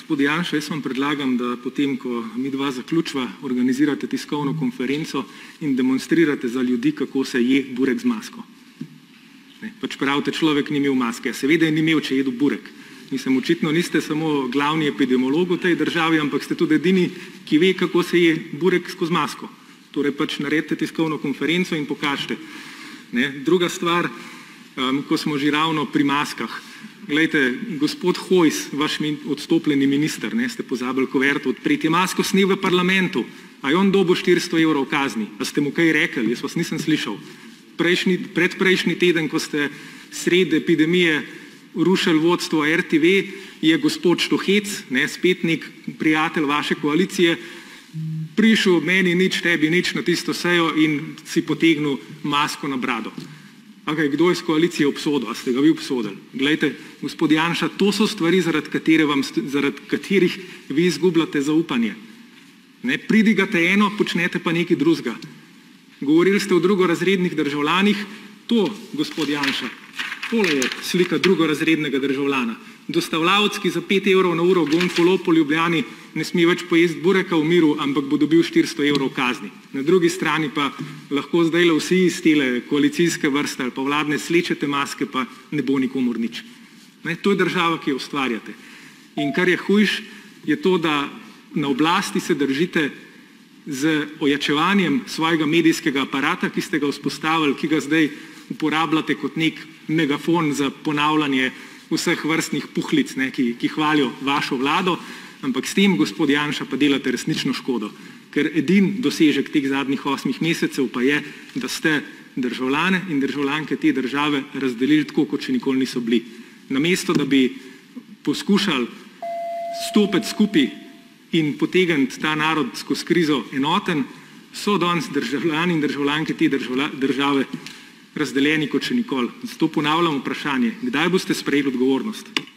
Gospod Janša, jaz vam predlagam, da potem, ko mi dva zaključva, organizirate tiskovno konferenco in demonstrirate za ljudi, kako se je burek z masko. Pač pravite, človek ni imel maske. Seveda je ni imel, če je jedel burek. Mislim, očitno niste samo glavni epidemiolog v tej državi, ampak ste tudi edini, ki ve, kako se je burek skozi masko. Torej pač naredite tiskovno konferenco in pokažite. Druga stvar, ko smo že ravno pri maskah. Glejte, gospod Hojs, vaš odstopljeni minister, ste pozabili kuverto odpreti, je masko snel v parlamentu, a je on dobil 400 evrov kazni. A ste mu kaj rekli? Jaz vas nisem slišal. Predprejšnji teden, ko ste sredi epidemije rušili vodstvo RTV, je gospod Štuhec, spet nek prijatelj vaše koalicije, prišel meni nič, tebi nič na tisto sejo in si potegnil masko na brado. Kdo je z koalicije obsodil? A ste ga vi obsodili? Glejte, gospod Janša, to so stvari, zaradi katerih vi izgubljate zaupanje. Pridigate eno, počnete pa nekaj drugega. Govorili ste o drugorazrednih državljanih. To, gospod Janša, tole je slika drugorazrednega državljana. Dostavljavec, ki za 5 evrov na uro gonfolo po Ljubljani ne sme več pojesti bureka v miru, ampak bo dobil 400 evrov kazni. Na drugi strani pa lahko zdaj vsi iz tele koalicijske vrste ali pa vladne slečete maske, pa ne bo nikomur nič. To je država, ki jo ustvarjate. In kar je hujš, je to, da na oblasti se držite z ojačevanjem svojega medijskega aparata, ki ste ga vzpostavili, ki ga zdaj uporabljate kot nek megafon za ponavljanje vseh vrstnih puhlic, ki hvalijo vašo vlado, ampak s tem, gospod Janša, pa delate resnično škodo. Ker edini dosežek teh zadnjih 8 mesecev pa je, da ste državljane in državljanke te države razdelili tako, kot še nikoli niso bili. Namesto, da bi poskušali stopiti skupaj in potegniti ta narod skozi krizo enoten, so danes državljani in državljanke te države razdeljeni kot še nikoli. Zato ponavljam vprašanje, kdaj boste sprejeli odgovornost?